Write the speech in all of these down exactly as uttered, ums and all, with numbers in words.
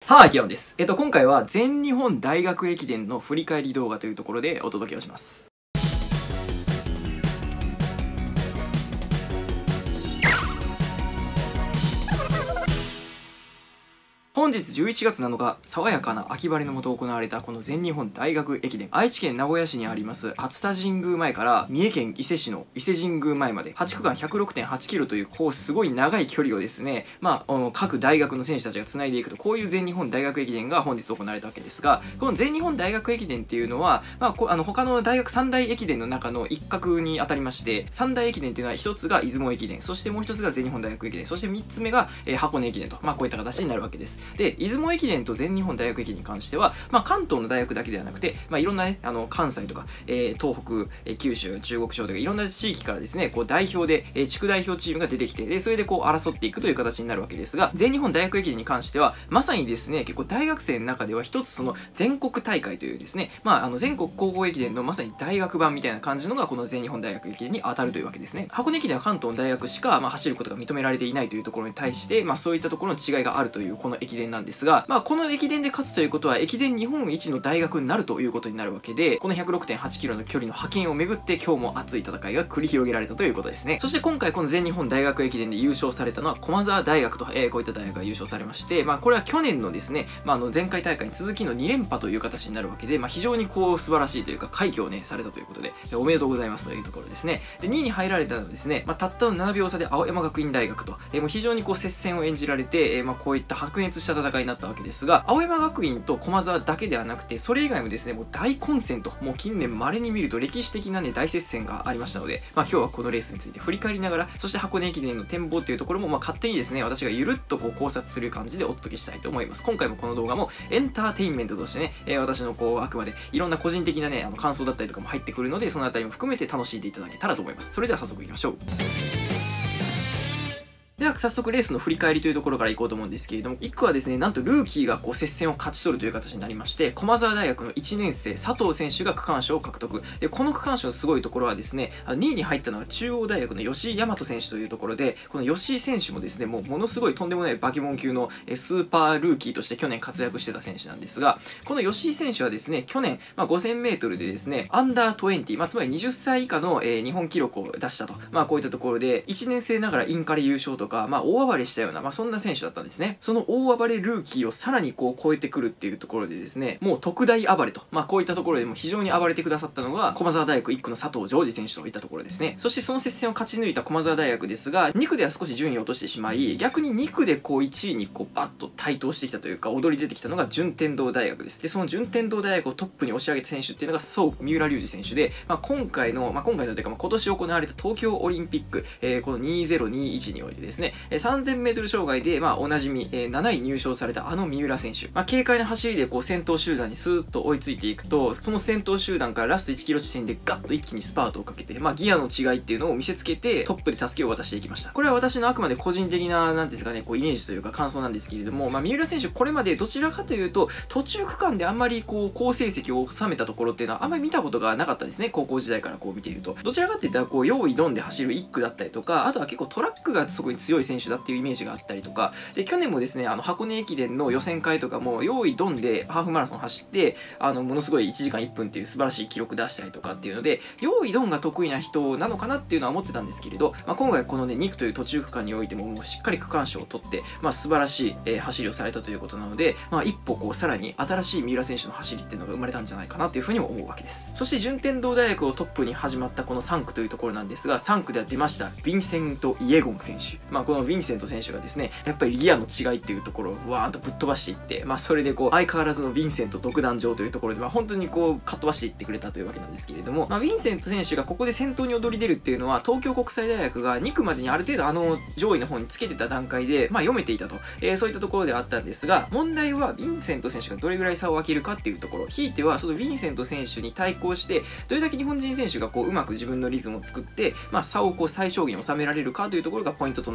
はい、キヨンです。えっと、今回は全日本大学駅伝の振り返り動画というところでお届けをします。本日じゅういちがつなのか、爽やかな秋晴れの下行われたこの全日本大学駅伝、愛知県名古屋市にあります熱田神宮前から三重県伊勢市の伊勢神宮前まではちくかん ひゃくろくてんはちキロというこうすごい長い距離をですね、まあ各大学の選手たちが繋いでいくと、こういう全日本大学駅伝が本日行われたわけですが、この全日本大学駅伝っていうのは、まあ、こあの他の大学三大駅伝の中の一角にあたりまして、三大駅伝っていうのは一つが出雲駅伝、そしてもう一つが全日本大学駅伝、そして三つ目が、えー、箱根駅伝と、まあこういった形になるわけです。で、出雲駅伝と全日本大学駅伝に関しては、まあ、関東の大学だけではなくて、まあ、いろんなね、あの関西とか、えー、東北、えー、九州、中国地方とかいろんな地域からですね、こう代表で、えー、地区代表チームが出てきて、でそれでこう争っていくという形になるわけですが、全日本大学駅伝に関しては、まさにですね、結構大学生の中では一つその全国大会というですね、まあ、あの全国高校駅伝のまさに大学版みたいな感じのがこの全日本大学駅伝に当たるというわけですね。箱根駅伝は関東の大学しか、まあ、走ることが認められていないというところに対して、まあ、そういったところの違いがあるというこの駅伝なんですが、まあ、この駅伝で勝つということは駅伝日本一の大学になるということになるわけで、この ひゃくろくてんはちキロの距離の派遣をめぐって今日も熱い戦いが繰り広げられたということですね。そして今回この全日本大学駅伝で優勝されたのは駒澤大学と、えー、こういった大学が優勝されまして、まあこれは去年のですね、まあ、あの前回大会に続きのにれんぱという形になるわけで、まあ、非常にこう素晴らしいというか快挙をねされたということで、おめでとうございますというところですね。でにいに入られたのはですね、まあ、たったのななびょう差で青山学院大学と、えー、もう非常にこう接戦を演じられて、えー、まあこういった白熱した戦いになったわけですが、青山学院と駒澤だけではなくて、それ以外もですね、もう大混戦と、もう近年稀に見ると歴史的なね、大接戦がありましたので、まあ今日はこのレースについて振り返りながら、そして箱根駅伝の展望っていうところも、まあ勝手にですね、私がゆるっとこう考察する感じでお届けしたいと思います。今回もこの動画もエンターテインメントとしてね、えー、私のこう、あくまでいろんな個人的なね、あの感想だったりとかも入ってくるので、そのあたりも含めて楽しんでいただけたらと思います。それでは早速いきましょう。では早速レースの振り返りというところからいこうと思うんですけれども、いっくはですね、なんとルーキーがこう接戦を勝ち取るという形になりまして、駒澤大学のいちねん生佐藤選手が区間賞を獲得。で、この区間賞のすごいところはですね、にいに入ったのは中央大学の吉井大和選手というところで、この吉井選手もですね、もうものすごいとんでもないバケモン級のスーパールーキーとして去年活躍してた選手なんですが、この吉井選手はですね、去年、まあ、ごせんメートルでですね、アンダーにじゅう、まあ、つまりはたち以下の、えー、日本記録を出したと。まあこういったところで、いちねん生ながらインカレ優勝とか、まあ大暴れしたような、まあそんな選手だったんですね。その大暴れルーキーをさらにこう超えてくるっていうところでですね、もう特大暴れと、まあこういったところでも非常に暴れてくださったのが、駒澤大学いっくの佐藤譲二選手といったところですね。そしてその接戦を勝ち抜いた駒澤大学ですが、にくでは少し順位を落としてしまい、逆ににくでこういちいにこうバッと台頭してきたというか、躍り出てきたのが順天堂大学です。で、その順天堂大学をトップに押し上げた選手っていうのが、そう、三浦龍司選手で、まあ今回の、まあ今回のというか、まあ今年行われた東京オリンピック、えー、このにせんにじゅういちにおいてですね、さんぜんメートル障害で、まあおなじみ、えー、なない入賞されたあの三浦選手、まあ軽快な走りでこう先頭集団にスーッと追いついていくと、その先頭集団からラストいちキロ地点でガッと一気にスパートをかけて、まあギアの違いっていうのを見せつけて、トップで助けを渡していきました。これは私のあくまで個人的な、なんですかね、こうイメージというか感想なんですけれども、まあ三浦選手これまでどちらかというと、途中区間であんまりこう好成績を収めたところっていうのはあんまり見たことがなかったんですね。高校時代からこう見ていると。どちらかっていったらこう、用意ドンで走るいっくだったりとか、あとは結構トラックがそこに強い選手だっていうイメージがあったりとか、で、去年もですね、あの箱根駅伝の予選会とかも用意ドンでハーフマラソン走って、あのものすごいいちじかんいっぷんっていう素晴らしい記録出したりとかっていうので、用意ドンが得意な人なのかなっていうのは思ってたんですけれど、まあ、今回このねにくという途中区間においてももうしっかり区間賞を取って、まあ、素晴らしい、えー、走りをされたということなので、まあ、一歩こうさらに新しい三浦選手の走りっていうのが生まれたんじゃないかなっていうふうにも思うわけです。そして順天堂大学をトップに始まったこのさんくというところなんですが、さんくでは出ましたヴィンセント・イエゴン選手、まあ、このヴィンセント選手がですね、やっぱりギアの違いっていうところをわーんとぶっ飛ばしていって、まあ、それでこう相変わらずのヴィンセント独壇場というところで、まあ、本当にこうかっ飛ばしていってくれたというわけなんですけれども、まあ、ヴィンセント選手がここで先頭に躍り出るっていうのは、東京国際大学がにくまでにある程度あの上位の方につけてた段階で、まあ、読めていたと、えー、そういったところではあったんですが、問題はヴィンセント選手がどれぐらい差を開けるかっていうところ、ひいてはそのヴィンセント選手に対抗してどれだけ日本人選手がこううまく自分のリズムを作って、まあ、差をこう最小限に収められるかというところがポイントとな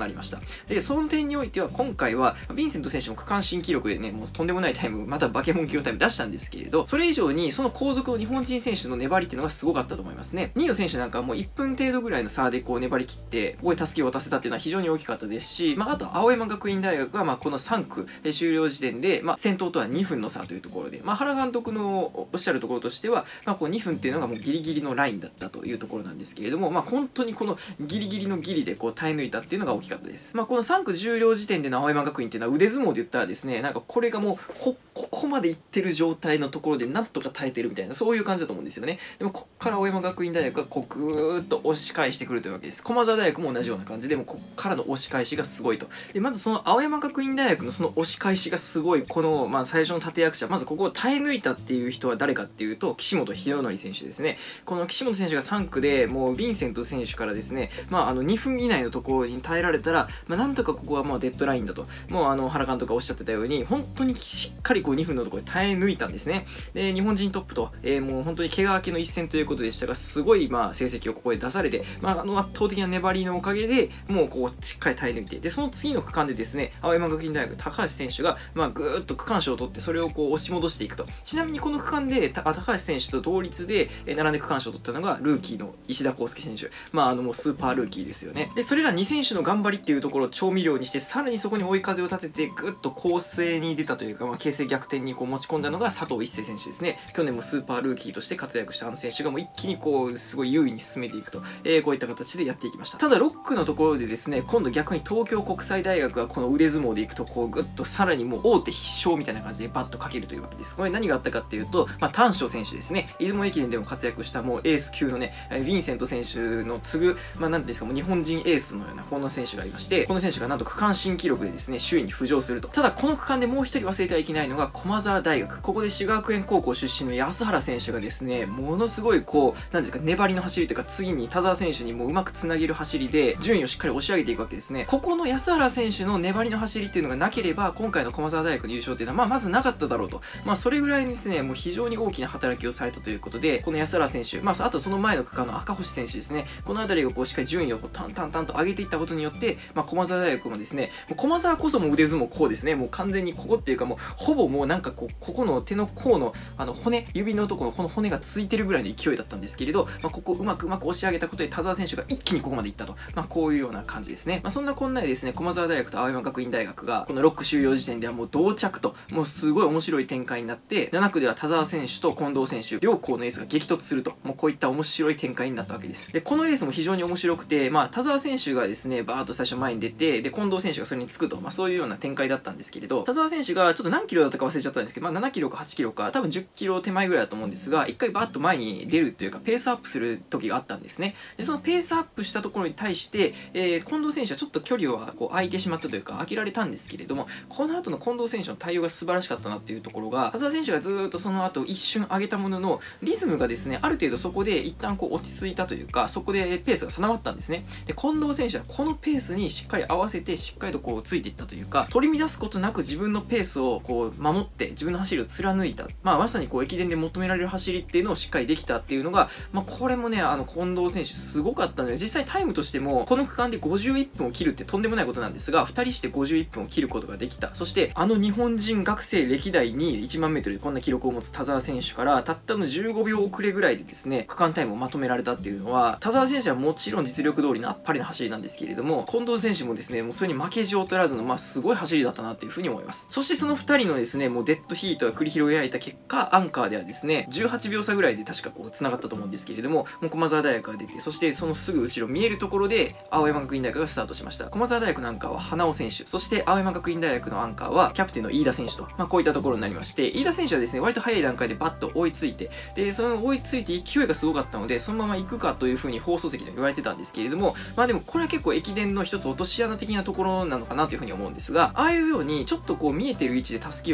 なりました。で、その点においては今回は、ヴィンセント選手も区間新記録でね、もうとんでもないタイム、またバケモン級のタイム出したんですけれど、それ以上にその後続の日本人選手の粘りっていうのがすごかったと思いますね。にいの選手なんかはもういっぷん程度ぐらいの差でこう粘り切って、ここでタスキを渡せたっていうのは非常に大きかったですし、まあ、あと青山学院大学がまあこのさん区終了時点で、まあ、先頭とはにふんの差というところで、まあ、原監督のおっしゃるところとしては、まあ、こうにふんっていうのがもうギリギリのラインだったというところなんですけれども、まあ、本当にこのギリギリのギリでこう耐え抜いたっていうのが大きかったです。まあ、このさん区終了時点での青山学院っていうのは腕相撲で言ったらですね、なんかこれがもうこここまでいってる状態のところでなんとか耐えてるみたいな、そういう感じだと思うんですよね。でもこっから青山学院大学がこうぐーっと押し返してくるというわけです。駒澤大学も同じような感じで、もうこっからの押し返しがすごいと。でまずその青山学院大学のその押し返しがすごい、この、まあ、最初の立役者、まずここを耐え抜いたっていう人は誰かっていうと岸本大紀選手ですね。この岸本選手がさん区でもうヴィンセント選手からですね、まあ、あのにふん以内のところに耐えられたら、まあ、なんとかここはもうデッドラインだと、もうあの原監督がおっしゃってたように本当にしっかりこうにふんのところで耐え抜いたんですね。で日本人トップと、えー、もう本当に怪我明けの一戦ということでしたが、すごいまあ成績をここで出されて、まあ、あの圧倒的な粘りのおかげでもうこうしっかり耐え抜いて、でその次の区間でですね、青山学院大学高橋選手がまあぐーっと区間賞を取って、それをこう押し戻していくと。ちなみにこの区間で高橋選手と同率で並んで区間賞を取ったのがルーキーの石田康介選手、まああのもうスーパールーキーですよね。でそれらに選手の頑張りっていうところを調味料にして、さらにそこに追い風を立ててぐっと攻勢に出たというか、まあ、形勢逆転にこう持ち込んだのが佐藤一世選手ですね。去年もスーパールーキーとして活躍したあの選手がもう一気にこうすごい優位に進めていくと、えー、こういった形でやっていきました。ただろっ区のところでですね、今度逆に東京国際大学がこの腕相撲でいくと、こうぐっとさらにもう大手必勝みたいな感じでバッとかけるというわけです。これ何があったかっていうと、まあ、丹所選手ですね、出雲駅伝でも活躍したもうエース級のね、ヴィンセント選手の次ぐ、まあ、なんていうんですか、もう日本人エースのようなこの選手がいまして、この選手がなんと区間新記録でですね首位に浮上すると。ただこの区間でもう一人忘れてはいけないのが駒澤大学、ここで滋賀学園高校出身の安原選手がですね、ものすごいこうなんですか、粘りの走りというか、次に田澤選手にもううまくつなげる走りで順位をしっかり押し上げていくわけですね。ここの安原選手の粘りの走りっていうのがなければ、今回の駒澤大学の優勝っていうのはまあまずなかっただろうと。まあそれぐらいにですね、もう非常に大きな働きをされたということで、この安原選手、まああとその前の区間の赤星選手ですね、この辺りをこうしっかり順位をこうタンタンタンと上げていったことによって、まあ駒澤大学もですね、もう駒澤こそも腕相撲こうですね、もう完全にここっていうかもうほぼもうなんかこうここの手の甲のあの骨、指のところのこの骨がついてるぐらいの勢いだったんですけれど、まあ、ここをうまくうまく押し上げたことで田澤選手が一気にここまでいったと、まあ、こういうような感じですね。まあ、そんなこんなでですね、駒澤大学と青山学院大学がこのろっ区終了時点ではもう同着と、もうすごい面白い展開になって、なな区では田澤選手と近藤選手両校のエースが激突すると、もうこういった面白い展開になったわけです。でこのレースも非常に面白くて、まあ、田澤選手がですねバーッと最初前に出て、で近藤選手がそれにつくと、まあ、そういうような展開だったんですけれど、田澤選手がちょっと何キロだったか忘れちゃったんですけど、まあ、ななキロかはちキロか多分じゅっキロ手前ぐらいだと思うんですが、一回バーッと前に出るというかペースアップする時があったんですね。でそのペースアップしたところに対して、えー、近藤選手はちょっと距離はこう空いてしまったというか空けられたんですけれども、この後の近藤選手の対応が素晴らしかったなっていうところが、田澤選手がずーっとその後一瞬上げたもののリズムがですねある程度そこで一旦こう落ち着いたというか、そこでペースが定まったんですね。で近藤選手はこのペースにしっかり合わせてしっかりとこうついていったというか、取り乱すことなく自分のペースをこう守って自分の走りを貫いた、まあ、まさにこう駅伝で求められる走りっていうのをしっかりできたっていうのが、まあ、これもねあの近藤選手すごかったので、実際タイムとしてもこの区間でごじゅういっぷんを切るってとんでもないことなんですが、ふたりしてごじゅういっぷんを切ることができた。そしてあの日本人学生歴代にいちまんメートルでこんな記録を持つ田澤選手からたったのじゅうごびょう遅れぐらいでですね区間タイムをまとめられたっていうのは、田澤選手はもちろん実力通りのあっぱれな走りなんですけれども、近藤選手もですねもうそれに負けじを取らずのまあすごい走りだったなっていうふうに思います。そしてそのふたりのですねもうデッドヒートが繰り広げられた結果、アンカーではですねじゅうはちびょう差ぐらいで確かこう繋がったと思うんですけれども、もう駒澤大学が出て、そしてそのすぐ後ろ見えるところで青山学院大学がスタートしました。駒澤大学のアンカーは花尾選手、そして青山学院大学のアンカーはキャプテンの飯田選手と、まあ、こういったところになりまして、飯田選手はですね割と早い段階でバッと追いついて、でその追いついて勢いがすごかったのでそのまま行くかというふうに放送席で言われてたんですけれども、まあでもこれは結構駅伝の一つ落とし穴的なところなのかなというふうに思うんですが、ああいうようにちょっとこう見えてる位置で襷を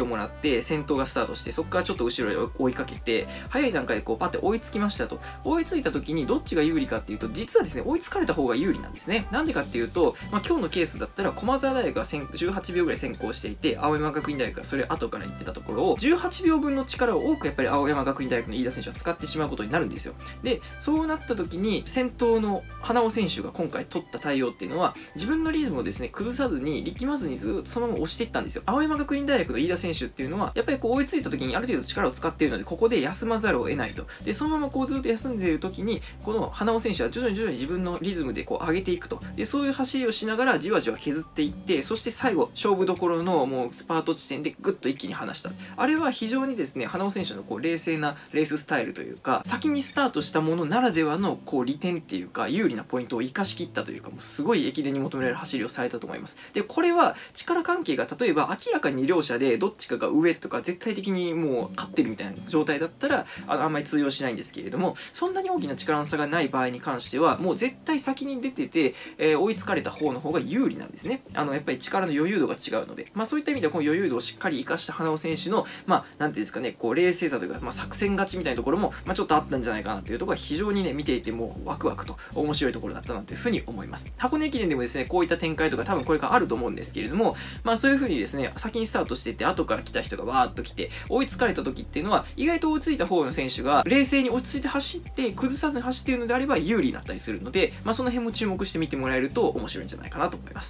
もらって先頭がスタートして、そこからちょっと後ろへ追いかけて、早い段階でこうパッて追いつきましたと。追いついた時にどっちが有利かっていうと、実はですね追いつかれた方が有利なんですね。なんでかっていうと、まあ、今日のケースだったら駒澤大学がじゅうはちびょうぐらい先行していて、青山学院大学がそれ後から言ってたところを、じゅうはちびょうぶんの力を多くやっぱり青山学院大学の飯田選手は使ってしまうことになるんですよ。でそうなった時に先頭の花尾選手が今回取った対応っていうのは、自分のリズムをですね崩さずに力まずにずっとそのまま押していったんですよ。青山学院大学の飯田選手っていうのはやっぱりこう追いついた時にある程度力を使っているので、ここで休まざるを得ないと。でそのままこうずっと休んでいる時に、この花尾選手は徐々に徐々に自分のリズムでこう上げていくと。でそういう走りをしながらじわじわ削っていって、そして最後勝負どころのもうスパート地点でグッと一気に離した。あれは非常にですね花尾選手のこう冷静なレーススタイルというか、先にスタートしたものならではのこう利点っていうか有利なポイントを生かしきったというか、もうすごい駅伝に求められる走りをされたと思います。でこれは力関係が例えば明らかに両者でどっちかが上とか絶対的にもう勝ってるみたいな状態だったら あ, あんまり通用しないんですけれども、そんなに大きな力の差がない場合に関してはもう絶対先に出てて、えー、追いつかれた方の方が有利なんですね。あのやっぱり力の余裕度が違うので、まあ、そういった意味ではこの余裕度をしっかり生かした花尾選手のまあなんていうんですかね、こう冷静さというか、まあ、作戦勝ちみたいなところも、まあ、ちょっとあったんじゃないかなというところが非常にね見ていてもうワクワクと面白いところだったなというふうに思います。箱根駅伝でもですねこういった展開とか多分これからあると思うんですけれども、まあそういうふうにですね先にスタートしていって後から来た人がわーっと来て追いつかれた時っていうのは、意外と追いついた方の選手が冷静に落ち着いて走って崩さずに走っているのであれば有利になったりするので、まあその辺も注目してみてもらえると面白いんじゃないかなと思います。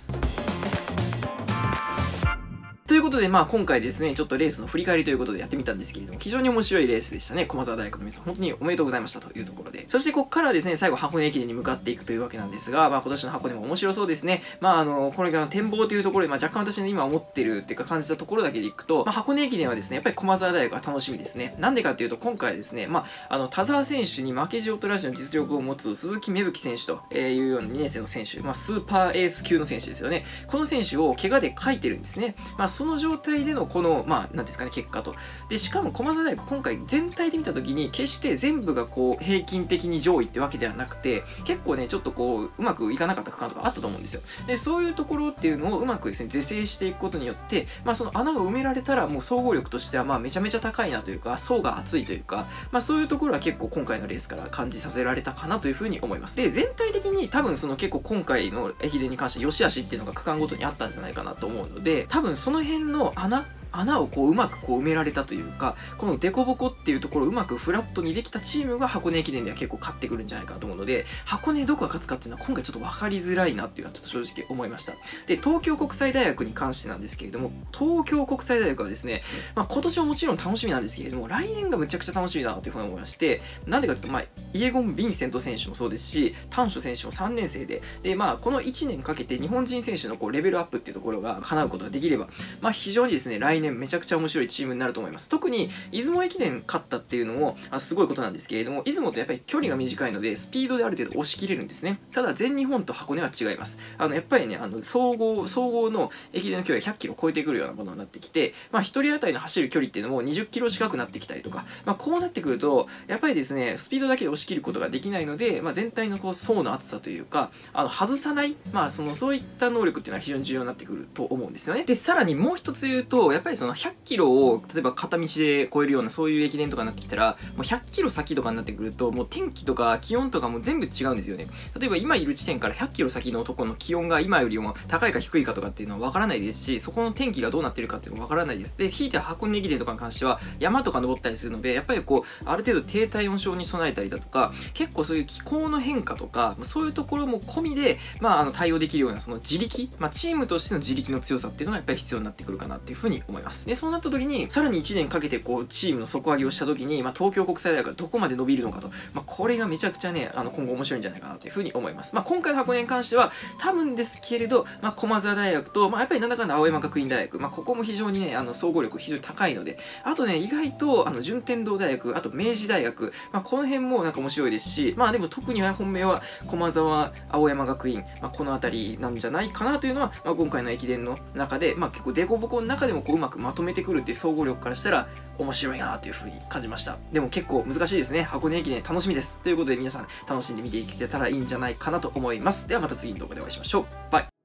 ということで、まあ今回ですね、ちょっとレースの振り返りということでやってみたんですけれども、非常に面白いレースでしたね。駒澤大学の皆さん、本当におめでとうございましたというところで。そしてここからですね、最後箱根駅伝に向かっていくというわけなんですが、まあ今年の箱根も面白そうですね。まああの、これが展望というところで、まあ若干私の今思ってるっていうか感じたところだけでいくと、まあ箱根駅伝はですね、やっぱり駒澤大学が楽しみですね。なんでかっていうと、今回ですね、まああの、田澤選手に負けじを取らずの実力を持つ鈴木芽吹選手というようなにねん生の選手、まあスーパーエース級の選手ですよね。この選手を怪我で書いてるんですね。まあその状態でのこの、まあ、なんですかね、結果と。で、しかも駒澤大学、今回全体で見たときに、決して全部がこう、平均的に上位ってわけではなくて、結構ね、ちょっとこう、うまくいかなかった区間とかあったと思うんですよ。で、そういうところっていうのをうまくですね、是正していくことによって、まあ、その穴が埋められたら、もう総合力としては、まあ、めちゃめちゃ高いなというか、層が厚いというか、まあ、そういうところは結構今回のレースから感じさせられたかなというふうに思います。で、全体的に多分その結構今回の駅伝に関して良し悪しっていうのが区間ごとにあったんじゃないかなと思うので、多分その辺の穴穴をこううまくこう埋められたというか、このデコボコっていうところをうまくフラットにできたチームが箱根駅伝では結構勝ってくるんじゃないかなと思うので、箱根どこが勝つかっていうのは今回ちょっと分かりづらいなっていうのはちょっと正直思いました。で、東京国際大学に関してなんですけれども、東京国際大学はですね、まあ、今年はもちろん楽しみなんですけれども、来年がむちゃくちゃ楽しみだなというふうに思いまして、なんでかというと、まあ、イエゴン・ヴィンセント選手もそうですし、丹所選手もさんねん生で、で、まあ、このいちねんかけて日本人選手のこうレベルアップっていうところが叶うことができれば、まあ、非常にですね、来年めちゃくちゃ面白いチームになると思います。特に出雲駅伝勝ったっていうのもあすごいことなんですけれども、出雲とやっぱり距離が短いのでスピードである程度押し切れるんですね。ただ全日本と箱根は違います。あのやっぱりね、あの総合総合の駅伝の距離がひゃっキロ超えてくるようなものになってきて、まあひとり当たりの走る距離っていうのもにじゅっキロ近くなってきたりとか、まあこうなってくるとやっぱりですね、スピードだけで押し切ることができないので、まあ全体のこう層の厚さというか、あの外さない、まあそのそういった能力っていうのは非常に重要になってくると思うんですよね。でさらにもう一つ言うと、やっぱりそのひゃっキロを例えば片道で超えるようなそういう駅伝とかになってきたら、もうひゃっキロ先とかになってくると、もう天気とか気温とかも全部違うんですよね。例えば今いる地点からひゃっキロ先のところの気温が今よりも高いか低いかとかっていうのはわからないですし、そこの天気がどうなってるかっていうのもわからないです。で、ひいては箱根駅伝とかに関しては山とか登ったりするので、やっぱりこうある程度低体温症に備えたりだとか、結構そういう気候の変化とかそういうところも込みで、まあ、あの対応できるようなその自力、まあ、チームとしての自力の強さっていうのがやっぱり必要になってくるかなっていうふうに思います。で、そうなった時にさらにいちねんかけてこうチームの底上げをした時に、まあ、東京国際大学がどこまで伸びるのかと、まあ、これがめちゃくちゃね、あの今後面白いんじゃないかなというふうに思います。まあ、今回の箱根に関しては多分ですけれど、まあ、駒澤大学と、まあ、やっぱりなんだかんだ青山学院大学、まあ、ここも非常にね、あの総合力非常に高いので、あとね、意外とあの順天堂大学、あと明治大学、まあ、この辺もなんか面白いですし、まあでも特には本命は駒澤、青山学院、まあ、この辺りなんじゃないかなというのは、まあ、今回の駅伝の中で、まあ、結構デコボコの中でもこううまくまとめてくるっていう総合力からしたら面白いなというふうに感じました。でも結構難しいですね。箱根駅伝楽しみです。ということで皆さん楽しんで見ていけたらいいんじゃないかなと思います。ではまた次の動画でお会いしましょう。バイ。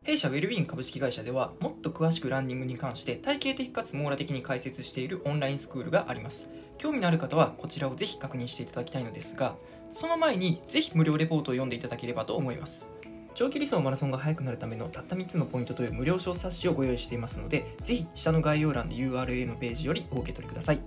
弊社ウェルビーイング株式会社では、もっと詳しくランニングに関して体系的かつ網羅的に解説しているオンラインスクールがあります。興味のある方はこちらをぜひ確認していただきたいのですが、その前にぜひ無料レポートを読んでいただければと思います。長距離走マラソンが速くなるためのたったみっつのポイントという無料小冊子をご用意していますので、ぜひ下の概要欄の ユーアールエル のページよりお受け取りください。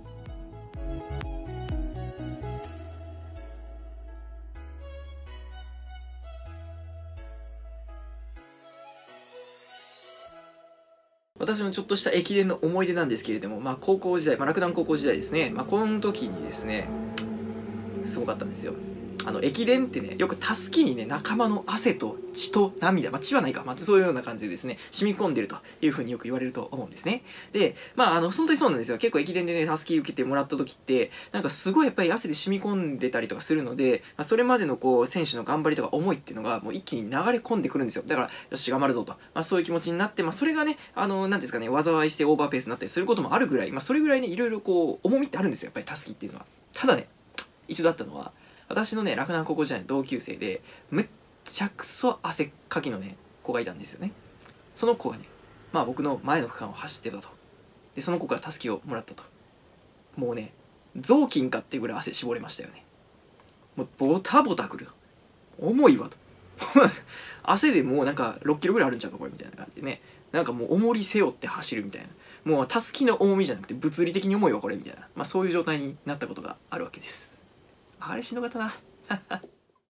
私のちょっとした駅伝の思い出なんですけれども、まあ高校時代、まあ洛南高校時代ですね、まあこの時にですね、すごかったんですよ。あの駅伝ってね、よくたすきにね、仲間の汗と血と涙、まあ血はないか、まあそういうような感じでですね、染み込んでるというふうによく言われると思うんですね。で、まああの、本当にそうなんですよ。結構駅伝でね、たすき受けてもらった時って、なんかすごいやっぱり汗で染み込んでたりとかするので、まあ、それまでのこう、選手の頑張りとか思いっていうのが、もう一気に流れ込んでくるんですよ。だから、よし、頑張るぞと。まあそういう気持ちになって、まあそれがね、あの、なんですかね、災いしてオーバーペースになったりすることもあるぐらい、まあそれぐらいね、いろいろこう、重みってあるんですよ。やっぱりたすきっていうのは。ただね、一度あったのは、私のね、洛南高校時代の同級生で、むっちゃくそ汗っかきのね、子がいたんですよね。その子がね、まあ僕の前の区間を走ってたと。で、その子からたすきをもらったと。もうね、雑巾かっていうぐらい汗絞れましたよね。もうボタボタくると。重いわと。汗でもうなんかろっキロぐらいあるんちゃうかこれみたいな感じでね。なんかもう重り背負って走るみたいな。もうたすきの重みじゃなくて物理的に重いわこれみたいな。まあそういう状態になったことがあるわけです。あれしんどかったな。